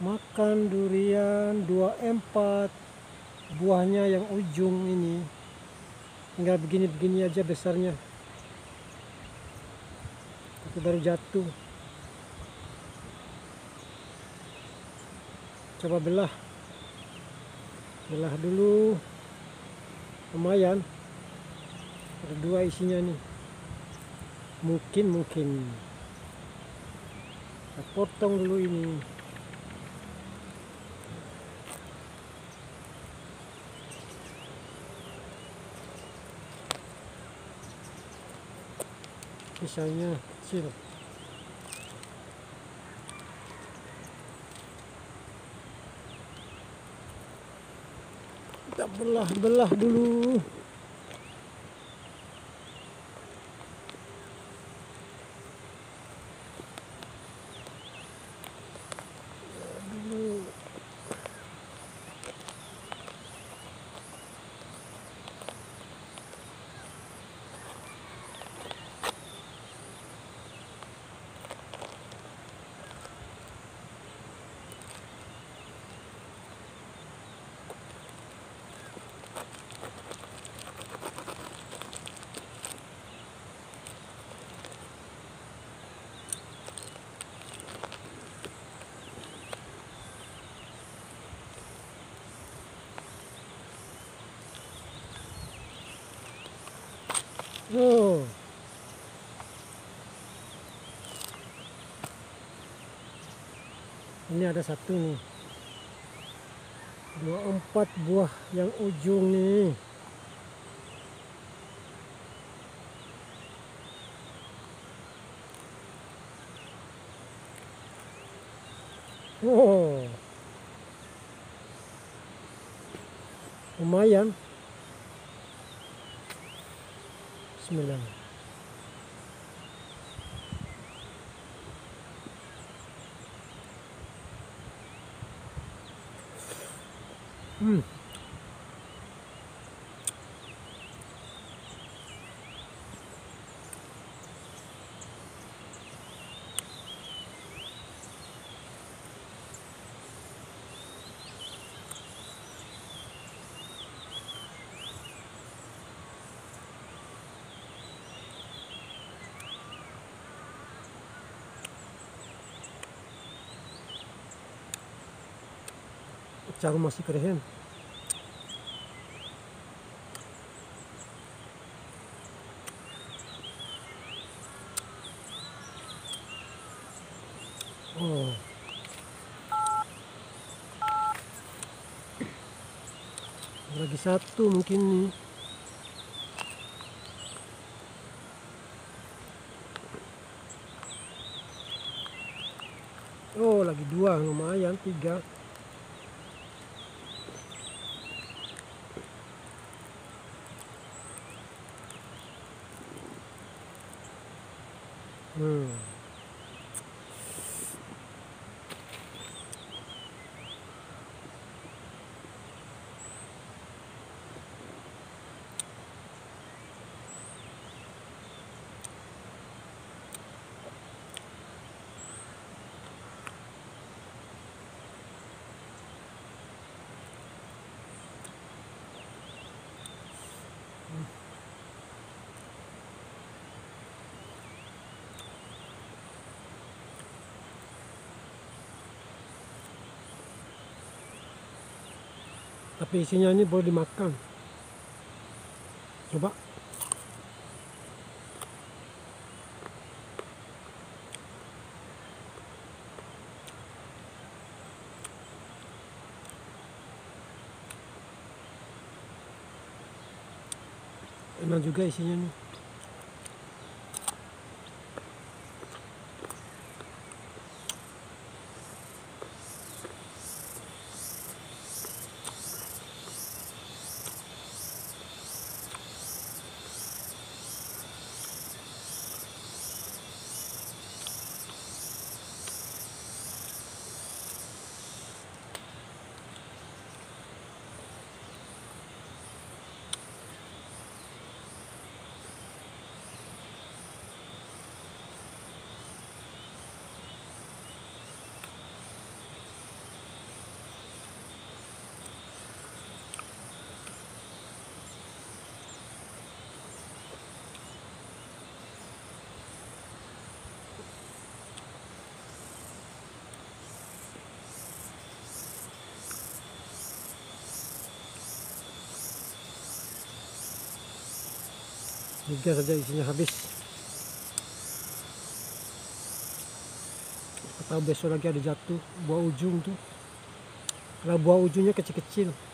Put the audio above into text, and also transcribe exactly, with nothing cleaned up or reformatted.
Makan durian dua empat, buahnya yang ujung ini tinggal begini-begini aja besarnya, itu baru jatuh. Coba belah belah dulu, lumayan ada dua isinya nih. Mungkin mungkin kita potong dulu ini. Pisangnya kecil. Kita belah-belah dulu. Oh, ini ada satu nih, dua empat buah yang ujung nih. Oh, lumayan. Bismillah. Hmm. Cara masih keren. Oh, lagi satu mungkin nih. Oh, lagi dua, lumayan tiga. Hmm. Tapi isinya ini boleh dimakan. Coba. Enak juga isinya nih. Tiga saja isinya habis. Atau besok lagi ada jatuh buah ujung tuh. Kalau buah ujungnya kecil-kecil.